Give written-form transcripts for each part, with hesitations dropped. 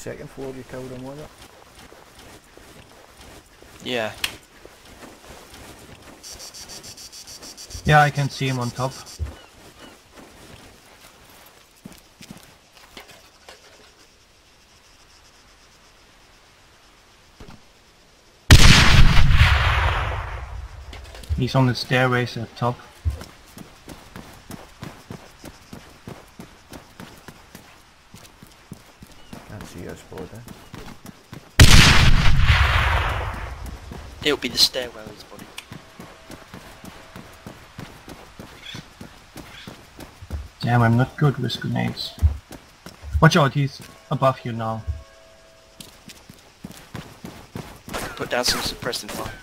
second floor you killed him, was it? Yeah. Yeah, I can see him on top. He's on the stairways at top. Can't see your spot there. It'll be the stairwell, his body. Damn, I'm not good with grenades. Watch out, he's above you now. I can put down some suppressing fire.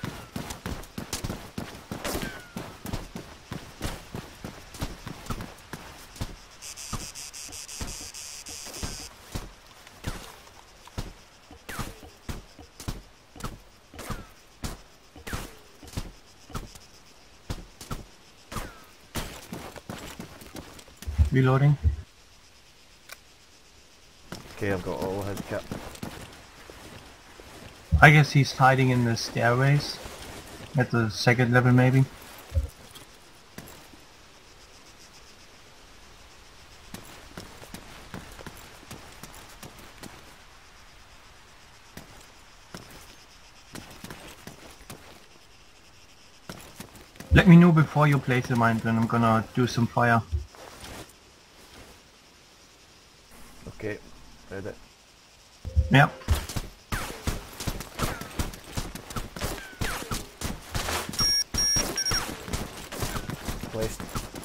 Reloading. Okay, I've got all his kit. I guess he's hiding in the stairways. At the second level maybe. Let me know before you place the mine, then I'm gonna do some fire. Okay, ready. Yeah. Placed.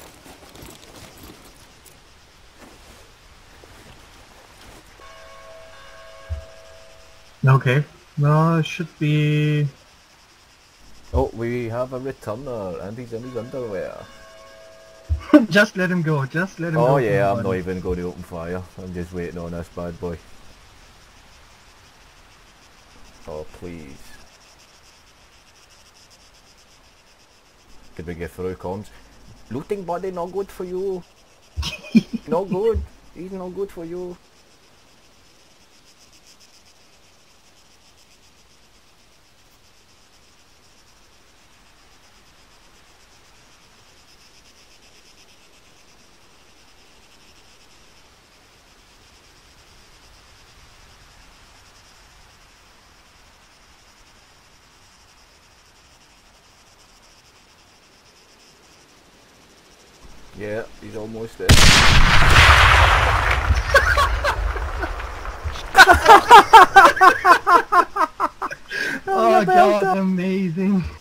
Okay. Well, it should be... Oh, we have a returner and he's in his underwear. Just let him go, just let him go. Oh yeah, I'm not even going to open fire. I'm just waiting on this bad boy. Oh please. Could we get through comms? Looting buddy, not good for you. Not good. He's not good for you. Yeah, he's almost there. Oh god, amazing.